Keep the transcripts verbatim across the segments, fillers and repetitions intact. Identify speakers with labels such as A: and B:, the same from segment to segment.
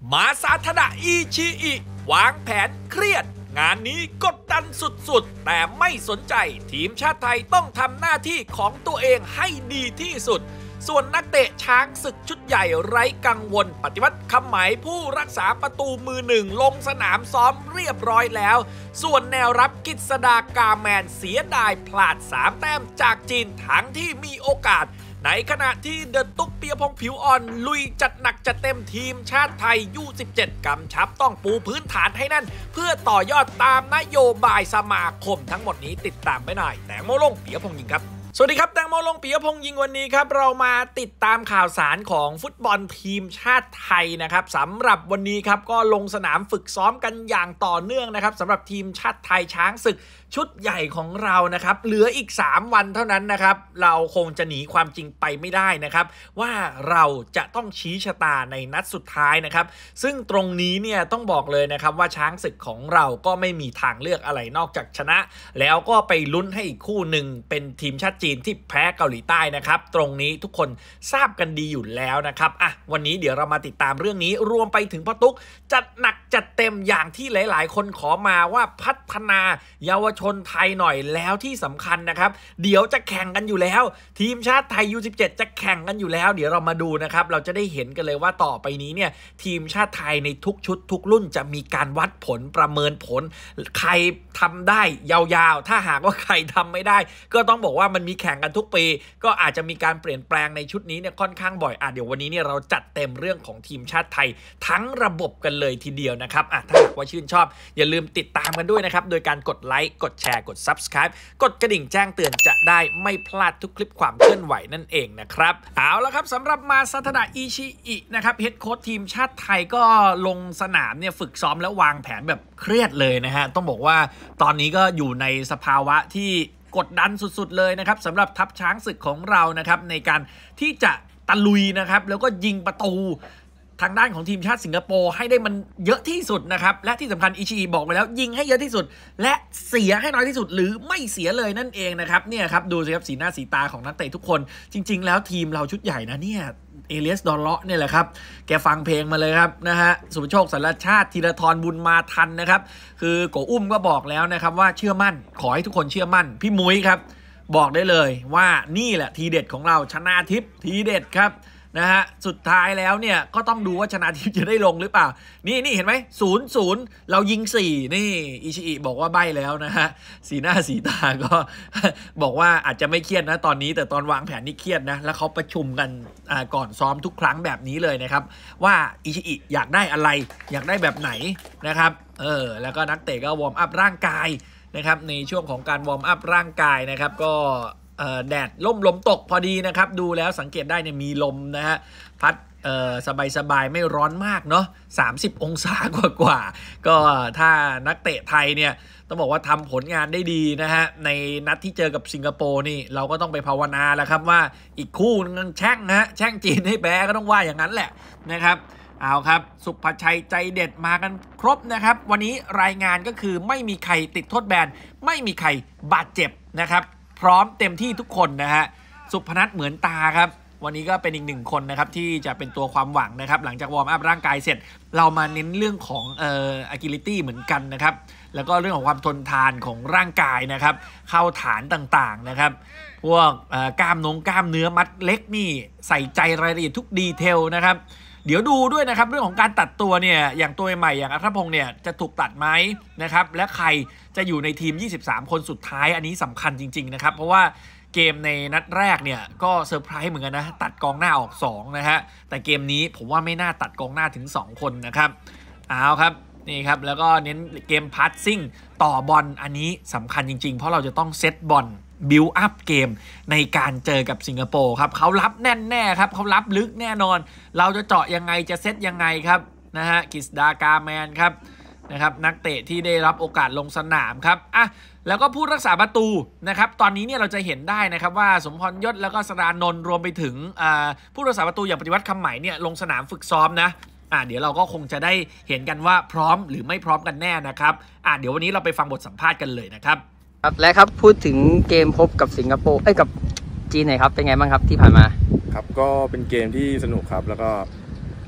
A: มาซาทดะอิชิอิวางแผนเครียดงานนี้กดดันสุดๆแต่ไม่สนใจทีมชาติไทยต้องทำหน้าที่ของตัวเองให้ดีที่สุดส่วนนักเตะช้างศึกชุดใหญ่ไร้กังวลปฏิวัติคำไหมผู้รักษาประตูมือหนึ่งลงสนามซ้อมเรียบร้อยแล้วส่วนแนวรับกฤษดากาแมนเสียดายพลาดสามแต้มจากจีนทั้งที่มีโอกาสในขณะที่เดินตุ๊กเปียพงผิวอ่อนลุยจัดหนักจัดเต็มทีมชาติไทย ยู สิบเจ็ด กำชับต้องปูพื้นฐานให้แน่นเพื่อต่อยอดตามนโยบายสมาคมทั้งหมดนี้ติดตามไปหน่อยแตงโมลงเปียพงยิงครับสวัสดีครับแตงโมลงปิยพงษ์ยิงวันนี้ครับเรามาติดตามข่าวสารของฟุตบอลทีมชาติไทยนะครับสำหรับวันนี้ครับก็ลงสนามฝึกซ้อมกันอย่างต่อเนื่องนะครับสำหรับทีมชาติไทยช้างศึกชุดใหญ่ของเรานะครับเหลืออีกสามวันเท่านั้นนะครับเราคงจะหนีความจริงไปไม่ได้นะครับว่าเราจะต้องชี้ชะตาในนัดสุดท้ายนะครับซึ่งตรงนี้เนี่ยต้องบอกเลยนะครับว่าช้างศึกของเราก็ไม่มีทางเลือกอะไรนอกจากชนะแล้วก็ไปลุ้นให้อีกคู่หนึ่งเป็นทีมชาติจีนที่แพ้เกาหลีใต้นะครับตรงนี้ทุกคนทราบกันดีอยู่แล้วนะครับอ่ะวันนี้เดี๋ยวเรามาติดตามเรื่องนี้รวมไปถึงพ่อตุ๊กจัดหนักจัดเต็มอย่างที่หลายๆคนขอมาว่าพัฒนาเยาวชนไทยหน่อยแล้วที่สำคัญนะครับเดี๋ยวจะแข่งกันอยู่แล้วทีมชาติไทย ยู สิบเจ็ด จะแข่งกันอยู่แล้วเดี๋ยวเรามาดูนะครับเราจะได้เห็นกันเลยว่าต่อไปนี้เนี่ยทีมชาติไทยในทุกชุดทุกรุ่นจะมีการวัดผลประเมินผลใครทำได้ยาวๆถ้าหากว่าใครทำไม่ได้ก็ต้องบอกว่ามันมีแข่งกันทุกปีก็อาจจะมีการเปลี่ยนแปลงในชุดนี้เนี่ยค่อนข้างบ่อยอ่ะเดี๋ยววันนี้เนี่ยเราจัดเต็มเรื่องของทีมชาติไทยทั้งระบบกันเลยทีเดียวนะครับอ่ะถ้าหากว่าชื่นชอบอย่าลืมติดตามกันด้วยนะครับโดยการกดไลค์กดแชร์กด ซับสไครบ์ กดกระดิ่งแจ้งเตือนจะได้ไม่พลาดทุกคลิปความเคลื่อนไหวนั่นเองนะครับเอาละครับสำหรับมาซาทดะอิชิอินะครับเฮดโค้ชทีมชาติไทยก็ลงสนามเนี่ยฝึกซ้อมแล้ววางแผนแบบเครียดเลยนะฮะต้องบอกว่าตอนนี้ก็อยู่ในสภาวะที่กดดันสุดๆเลยนะครับสำหรับทัพช้างศึกของเรานะครับในการที่จะตะลุยนะครับแล้วก็ยิงประตูทางด้านของทีมชาติสิงคโปร์ให้ได้มันเยอะที่สุดนะครับและที่สำคัญอิชิอิบอกไปแล้วยิงให้เยอะที่สุดและเสียให้น้อยที่สุดหรือไม่เสียเลยนั่นเองนะครับเนี่ยครับดูสิครับสีหน้าสีตาของนักเตะทุกคนจริงๆแล้วทีมเราชุดใหญ่นะเนี่ยเอเลียสดอลเลาะเนี่ยแหละครับแกฟังเพลงมาเลยครับนะฮะสุภโชคสารชาติธีรทรบุญมาทันนะครับคือโกอุ้มก็บอกแล้วนะครับว่าเชื่อมั่นขอให้ทุกคนเชื่อมั่นพี่มุ้ยครับบอกได้เลยว่านี่แหละทีเด็ดของเราชนะทิพย์ทีเด็ดครับนะฮะสุดท้ายแล้วเนี่ยก็ต้องดูว่าชนะทิพย์จะได้ลงหรือเปล่านี่นี่เห็นไหมศูนย์ศูนย์เรายิงสี่นี่อิชิอิบอกว่าใบ้แล้วนะฮะสีหน้าสีตาก็ บอกว่าอาจจะไม่เครียดนะตอนนี้แต่ตอนวางแผนนี่เครียดนะแล้วเขาประชุมกันก่อนซ้อมทุกครั้งแบบนี้เลยนะครับว่าอิชิอิอยากได้อะไรอยากได้แบบไหนนะครับเออแล้วก็นักเตะก็วอร์มอัพร่างกายนะครับในช่วงของการวอร์มอัพร่างกายนะครับก็แดดล่มลมตกพอดีนะครับดูแล้วสังเกตได้เนี่ยมีลมนะฮะพัดสบายๆไม่ร้อนมากเนาะสามสิบองศากว่าๆก็ถ้านักเตะไทยเนี่ยต้องบอกว่าทำผลงานได้ดีนะฮะในนัดที่เจอกับสิงคโปร์นี่เราก็ต้องไปภาวนาแล้วครับว่าอีกคู่นึงแช่งนะฮะแช่งจีนให้แพ้ก็ต้องว่าอย่างนั้นแหละนะครับเอาครับสุภชัยใจเด็ดมากันครบนะครับวันนี้รายงานก็คือไม่มีใครติดโทษแบนไม่มีใครบาดเจ็บนะครับพร้อมเต็มที่ทุกคนนะฮะสุพนัทเหมือนตาครับวันนี้ก็เป็นอีกหนึ่งคนนะครับที่จะเป็นตัวความหวังนะครับหลังจากวอร์มอัพร่างกายเสร็จเรามาเน้นเรื่องของเอ่อ agility เหมือนกันนะครับแล้วก็เรื่องของความทนทานของร่างกายนะครับเข้าฐานต่างๆนะครับพวกกล้ามนงกล้ามเนื้อมัดเล็กนี่ใส่ใจรายละเอียดทุกดีเทลนะครับเดี๋ยวดูด้วยนะครับเรื่องของการตัดตัวเนี่ยอย่างตัวใหม่อย่างอัธพงศ์เนี่ยจะถูกตัดไหมนะครับและใครจะอยู่ในทีมยี่สิบสามคนสุดท้ายอันนี้สำคัญจริงๆนะครับเพราะว่าเกมในนัดแรกเนี่ยก็เซอร์ไพรส์เหมือนกันนะตัดกองหน้าออกสองนะฮะแต่เกมนี้ผมว่าไม่น่าตัดกองหน้าถึงสองคนนะครับเอาครับนี่ครับแล้วก็เน้นเกมพาสซิ่งต่อบอลอันนี้สำคัญจริงๆเพราะเราจะต้องเซตบอลบิลด์อัพเกมในการเจอกับสิงคโปร์ครับเขารับแน่นแน่ครับเขารับลึกแน่นอนเราจะเจาะยังไงจะเซตยังไงครับนะฮะกฤษดากาแมนครับนะครับนักเตะที่ได้รับโอกาสลงสนามครับอ่ะแล้วก็ผู้รักษาประตูนะครับตอนนี้เนี่ยเราจะเห็นได้นะครับว่าสมพรยศแล้วก็สรานนท์รวมไปถึงผู้รักษาประตูอย่างปฏิวัติคำไหมเนี่ยลงสนามฝึกซ้อมนะอ่ะเดี๋ยวเราก็คงจะได้เห็นกันว่าพร้อมหรือไม่พร้อมกันแน่นะครับอ่ะเดี๋ยววันนี้เราไปฟังบทสัมภาษณ์กันเลยนะครับ
B: ครับและครับพูดถึงเกมพบกับสิงคโปร์เอ้ยกับจีนหน่อยครับเป็นไงบ้างครับที่ผ่านมา
C: ครับก็เป็นเกมที่สนุกครับแล้วก็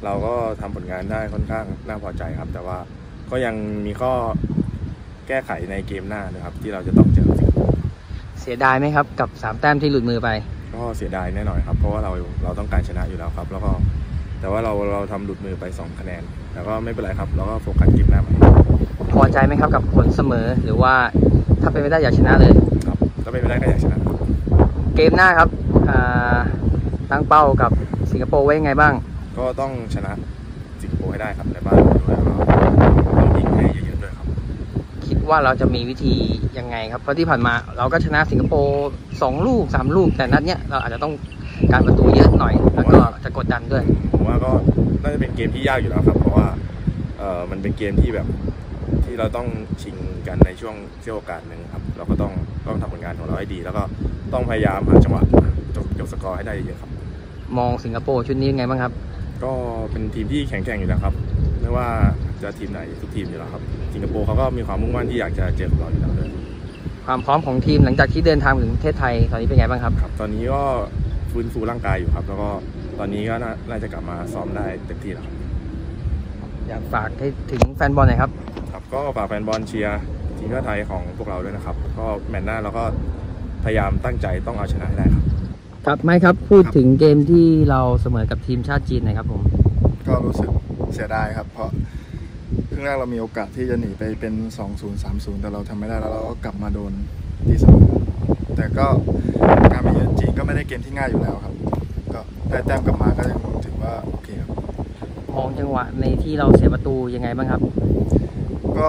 C: เราก็ทำผลงานได้ค่อนข้างน่าพอใจครับแต่ว่าก็ยังมีข้อแก้ไขในเกมหน้านะครับที่เราจะต้องเจอสิงคโปร์
B: เสียดายไหมครับกับสามแต้มที่หลุดมือไป
C: ก็เสียดายแน่นอนครับเพราะว่าเราเราต้องการชนะอยู่แล้วครับแล้วก็แต่ว่าเราเราทำหลุดมือไปสองคะแนนแล้วก็ไม่เป็นไรครับเราก็โฟกัสเกมหน้าใหม่
B: พอใจไหมครับกับผลเสมอหรือว่าถ้าเป็นไม่ได้อยากชนะเลย
C: ครับถ้าเป็นไม่ได้ก็อยากชนะ
B: เกมหน้าครับตั้งเป้ากับสิงคโปร์ไว้ยังไงบ้าง
C: ก็ต้องชนะสิงคโปร์ให้ได้ครับในบ้านด้วยแล้วก็ต้องยิงให้เยอะๆด้วยครับ
B: คิดว่าเราจะมีวิธียังไงครับเพราะที่ผ่านมาเราก็ชนะสิงคโปร์สองลูกสามลูกแต่นัดเนี้ยเราอาจจะต้องการประตูเยอะหน่อยแล้วก็จะกดดันด้วย
C: ผมว่าก็น่าจะเป็นเกมที่ยากอยู่แล้วครับเพราะว่าเออมันเป็นเกมที่แบบที่เราต้องชิงกันในช่วงเสี้ยวโอกาสหนึ่งครับเราก็ต้องต้องทำผลงานของเราให้ดีแล้วก็ต้องพยายามหาจังหวะจบจบสกอร์ให้ได้เยอะครับ
B: มองสิงคโปร์ชุดนี้ยังไงบ้างครับ
C: ก็เป็นทีมที่แข็งแกร่งอยู่แล้วครับไม่ว่าจะทีมไหนทุกทีมอยู่แล้วครับสิงคโปร์เขาก็มีความมุ่งมั่นที่อยากจะเจอเราอยู่แล้วด้วย
B: ความพร้อมของทีมหลังจากที่เดินทางถึงประเทศไทยตอนนี้เป็นไงบ้างครับ
C: ครับตอนนี้ก็ฟื้นฟูร่างกายอยู่ครับแล้วก็ตอนนี้ก็น่าจะกลับมาซ้อมได้เต็มที่แล้วครับ
B: อยากฝากให้ถึงแฟนบอลหน่อยครับ
C: ครับก็ฝากแฟนบอลเชียร์ทีมชาติไทยของพวกเราด้วยนะครับก็แมตช์หน้าเราก็พยายามตั้งใจต้องเอาชนะให้ได้ครับ
B: ครับไม่ครับพูดถึงเกมที่เราเสมอกับทีมชาติจีนนะครับผม
D: ก็รู้สึกเสียดายครับเพราะครึ่งแรกเรามีโอกาสที่จะหนีไปเป็น สองศูนย์ สามศูนย์ แต่เราทำไม่ได้แล้วเราก็กลับมาโดนที่เสมอแต่ก็การไปเยือนจีนก็ไม่ได้เกมที่ง่ายอยู่แล้วครับก็ได้แต้มกลับมาก็ยังถือว่าโอเคครับ
B: มองจังหวะในที่เราเสียประตูยังไงบ้างครับ
D: ก็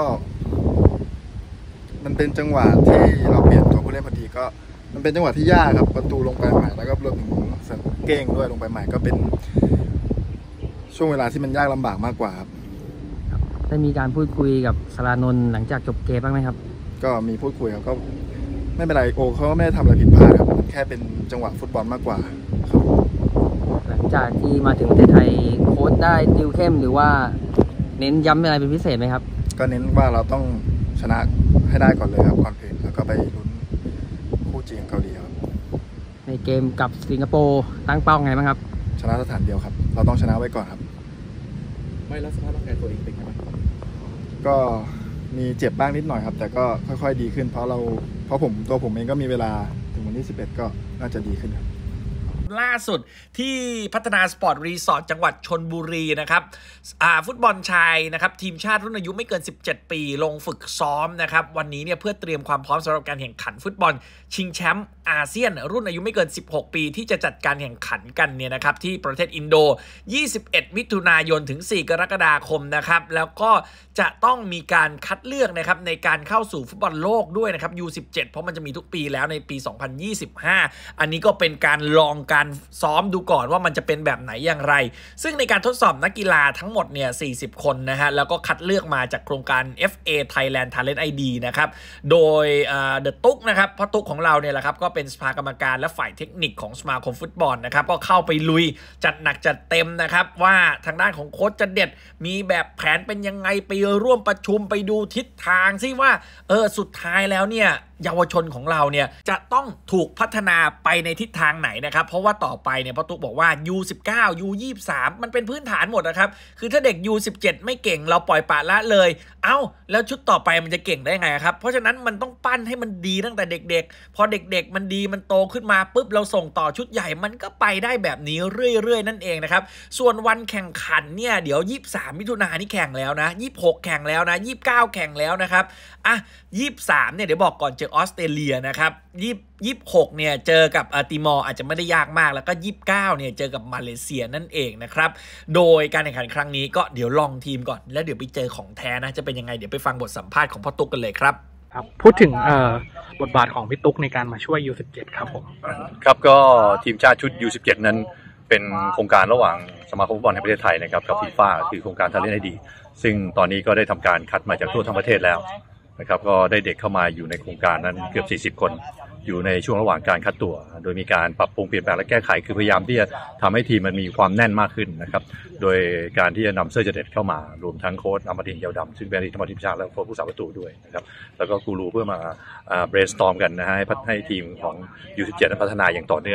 D: มันเป็นจังหวะที่เราเปลี่ยนตัวผู้เล่นพอดีก็มันเป็นจังหวะที่ยากครับประตูลงไปใหม่แล้วก็รวมถึงเก้งด้วยลงไปใหม่ก็เป็นช่วงเวลาที่มันยากลำบากมากกว่าครับ
B: ได้มีการพูดคุยกับสรานนท์หลังจากจบเกมบ้างไหมครับ
D: ก็มีพูดคุยครับก็ไม่เป็นไรโอเขาก็ไม่ได้ทำอะไรผิดพลาดครับแค่เป็นจังหวะฟุตบอลมากกว่าครับ
B: หลังจากที่มาถึงประเทศไทยโค้ชได้ติวเข้มหรือว่าเน้นย้ำอะไรเป็นพิเศษไหมครับ
D: ก็เน้นว่าเราต้องชนะให้ได้ก่อนเลยครับก่อนอื่นแล้วก็ไปลุ้นคู่จีนเกาหลีครับ
B: ในเกมกับสิงคโปร์ตั้งเป้าไงบ้างครับ
D: ชนะสถานเดียวครับเราต้องชนะไว้ก่อนครับ
E: ไม่แล้วสภาพร่างกายตัวเองเป็นไงบ้าง
D: ก็มีเจ็บบ้างนิดหน่อยครับแต่ก็ค่อยๆดีขึ้นเพราะเราเพราะผมตัวผมเองก็มีเวลาถึงวันที่สิบเอ็ดก็น่าจะดีขึ้นครับ
A: ล่าสุดที่พัฒนาสปอร์ตรีสอร์ทจังหวัดชลบุรีนะครับฟุตบอลชายนะครับทีมชาติรุ่นอายุไม่เกินสิบเจ็ดปีลงฝึกซ้อมนะครับวันนี้เนี่ยเพื่อเตรียมความพร้อมสำหรับการแข่งขันฟุตบอลชิงแชมป์อาเซียนรุ่นอายุไม่เกินสิบหกปีที่จะจัดการแข่งขันกันเนี่ยนะครับที่ประเทศอินโดยี่สิบเอ็ดมิถุนายนถึงสี่กรกฎาคมนะครับแล้วก็จะต้องมีการคัดเลือกนะครับในการเข้าสู่ฟุตบอลโลกด้วยนะครับ ยู สิบเจ็ด เพราะมันจะมีทุกปีแล้วในปีสองพันยี่สิบห้าอันนี้ก็เป็นการลองการซ้อมดูก่อนว่ามันจะเป็นแบบไหนอย่างไรซึ่งในการทดสอบนักกีฬาทั้งหมดเนี่ยสี่สิบคนนะฮะแล้วก็คัดเลือกมาจากโครงการ เอฟ เอ Thailand Talent ไอ ดี นะครับโดยเอ่อ The ตุ๊กนะครับพ่อตุ๊กของเราเนี่ยแหละครับก็เป็นสภากรรมการและฝ่ายเทคนิคของสมาคมฟุตบอลนะครับก็เข้าไปลุยจัดหนักจัดเต็มนะครับว่าทางด้านของโค้ชจะเด็ดมีแบบแผนเป็นยังไงไปร่วมประชุมไปดูทิศทางซิว่าเออสุดท้ายแล้วเนี่ยเยาวชนของเราเนี่ยจะต้องถูกพัฒนาไปในทิศทางไหนนะครับเพราะว่าต่อไปเนี่ยพ่อตุ๊กบอกว่า ยู สิบเก้า ยู ยี่สิบสาม มันเป็นพื้นฐานหมดนะครับคือถ้าเด็ก ยู สิบเจ็ด ไม่เก่งเราปล่อยปละละเลยเอ้าแล้วชุดต่อไปมันจะเก่งได้ไงครับเพราะฉะนั้นมันต้องปั้นให้มันดีตั้งแต่เด็กๆพอเด็กๆมันดีมันโตขึ้นมาปุ๊บเราส่งต่อชุดใหญ่มันก็ไปได้แบบนี้เรื่อยๆนั่นเองนะครับส่วนวันแข่งขันเนี่ยเดี๋ยวยี่สิบสามมิถุนายนนี่แข่งแล้วนะยี่สิบหกแข่งแล้วนะยี่สิบเก้าแข่งแล้วนะครับอ่ะยี่สิบสามเนี่ยเดี๋ยวบอกก่อนเจอออสเตรเลียนะครับยี่สิบหกเนี่ยเจอกับติมอร์อาจจะไม่ได้ยากมากแล้วก็ยี่สิบเก้าเนี่ยเจอกับมาเลเซียนั่นเองนะครับโดยการแข่งขันครั้งนี้ก็เดี๋ยวลองทีมก่อนแล้วเดี๋ยวไปเจอของแท้นะจะเป็นยังไงเดี๋ยวไปฟังบทสัมภาษณ์ของพ่อตุ๊กกันเลยครับ
E: ครับพูดถึงบทบาทของพี่ตุ๊กในการมาช่วย ยู สิบเจ็ด ครับผม
F: ครับก็ทีมชาติชุด ยู สิบเจ็ด นั้นเป็นโครงการระหว่างสมาคมฟุตบอลแห่งประเทศไทยนะครับกับฟีฟ่าคือโครงการ Talent ไอ ดี ซึ่งตอนนี้ก็ได้ทำการคัดมาจากทั่วทั้งประเทศแล้วนะครับก็ได้เด็กเข้ามาอยู่ในโครงการนั้นเกือบสี่สิบคนอยู่ในช่วงระหว่างการคัดตัวโดยมีการปรับปรุงเปลี่ยนแปลงและแก้ไขคือพยายามที่จะทำให้ทีมมันมีความแน่นมากขึ้นนะครับโดยการที่จะนำเซอร์เจเด็ดเข้ามารวมทั้งโค้ชอมรินทร์เยาวดำซึ่งเป็นอดีตทีมชาติและโค้ชผู้สาประตูด้วยนะครับแล้วก็กูรูเพื่อมา brainstorm กันนะฮะให้ให้ทีมของ ยู สิบเจ็ด นั้นพัฒนาอย่างต่อเนื่อง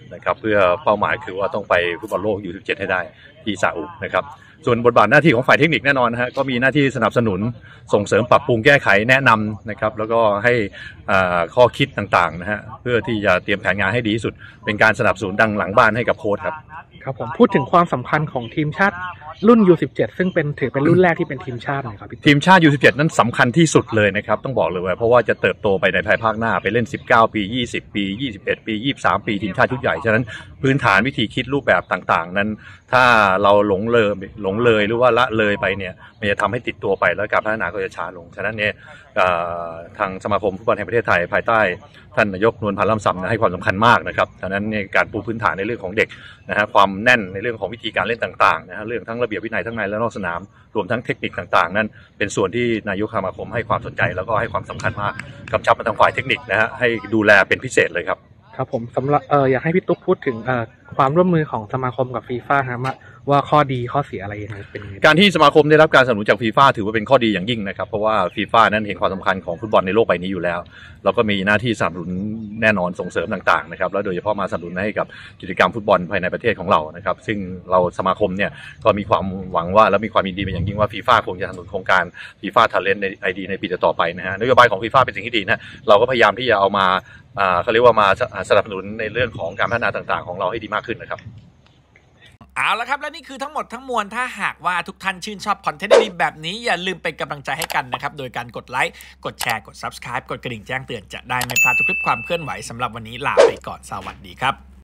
F: นะครับเพื่อเป้าหมายคือว่าต้องไปฟุตบอลโลก ยู สิบเจ็ด ให้ได้ที่ซาอุนะครับส่วนบทบาทหน้าที่ของฝ่ายเทคนิคแน่นอนนะฮะก็มีหน้าที่สนับสนุนส่งเสริมปรับปรุงแก้ไขแนะนำนะครับแล้วก็ให้ข้อคิดต่างๆนะฮะเพื่อที่จะเตรียมแผนงานให้ดีที่สุดเป็นการสนับสนุนดังหลังบ้านให้กับโค้ชครับ
E: ครับผมพูดถึงความสำคัญของทีมชาติรุ่น ยู สิบเจ็ด ซึ่งเป็นถือเป็นรุ่นแรกที่เป็นทีมชาตินะครับ
F: ทีมชาติ ยู สิบเจ็ด นั้นสำคัญที่สุดเลยนะครับต้องบอกเลยว่าเพราะว่าจะเติบโตไปในภายภาคหน้าไปเล่นสิบเก้าปียี่สิบปียี่สิบเอ็ดปียี่สิบสามปีทีมชาติชุดใหญ่ฉะนั้นพื้นฐานวิธีคิดรูปแบบต่างๆนั้นถ้าเราหลงเลยหลงเลยหรือว่าละเลยไปเนี่ยมันจะทำให้ติดตัวไปแล้วการพัฒนาก็จะช้าลงฉะนั้นเนี่ยทางสมาคมฟุตบอลแห่งประเทศไทยภายใต้ท่านนายกนวลพันธ์ล่ำซำให้ความสำคัญมากนะครับฉะนั้นเนี่ยการปูพื้นฐานในเรื่องของเด็กนะฮะความแน่นในเรื่องของวิธีการเล่นต่างๆนะฮะเรื่องทั้งระเบียบวินัยทั้งในและนอกสนามรวมทั้งเทคนิคต่างๆนั้นเป็นส่วนที่นายกสมาคมให้ความสนใจแล้วก็ให้ความสำคัญมากกำชับมาทางฝ่ายเทคนิคนะฮะให้ดูแลเป็นพิเศษเลยครับ
E: ครับผมสำหรับเอออยากให้พี่ตุ๊กพูดถึงเอ่อความร่วมมือของสมาคมกับฟีฟ่าครับว่าข้อดีข้อเสียอะไรยังไงเป็น
F: การที่สมาคมได้รับการสนับสนุนจากฟีฟ่าถือว่าเป็นข้อดีอย่างยิ่งนะครับเพราะว่าฟีฟ่านั้นเห็นความสำคัญของฟุตบอลในโลกใบนี้อยู่แล้วเราก็มีหน้าที่สนับสนุนแน่นอนส่งเสริมต่างๆนะครับแล้วโดยเฉพาะมาสนับสนุนให้กับกิจกรรมฟุตบอลภายในประเทศของเรานะครับซึ่งเราสมาคมเนี่ยก็มีความหวังว่าและมีความยินดีเป็นอย่างยิ่งว่าฟีฟ่าคงจะสนับสนุนโครงการฟีฟ่า Talent ใน ไอ ดี ในปีต่อไปนะฮะนโยบายของฟีฟ่าเป็นสิ่งที่ดีนะเราก็พยายามที่จะเอามาเขาเรียกว่ามาสนับสนุนในเรื่องของการพัฒนาต่างๆของเราให้ดีมากขึ้นนะครับ
A: เอาละครับและนี่คือทั้งหมดทั้งมวลถ้าหากว่าทุกท่านชื่นชอบคอนเทนต์ดีแบบนี้อย่าลืมเป็นกำลังใจให้กันนะครับโดยการกดไลค์กดแชร์กด ซับสไครบ์ กดกระดิ่งแจ้งเตือนจะได้ไม่พลาดทุกคลิปความเคลื่อนไหวสำหรับวันนี้ลาไปก่อนสวัสดีครับ